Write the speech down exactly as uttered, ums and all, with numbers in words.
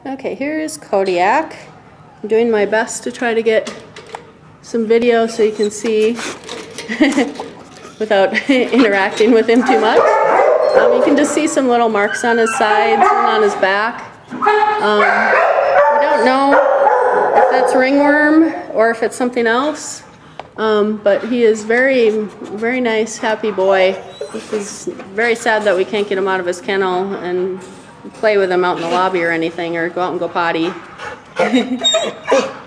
Okay, here is Kodiak. I'm doing my best to try to get some video so you can see without interacting with him too much. Um, you can just see some little marks on his sides and on his back. Um, we don't know if that's ringworm or if it's something else, um, but he is very, very nice, happy boy. It's very sad that we can't get him out of his kennel and play with him out in the lobby or anything, or go out and go potty.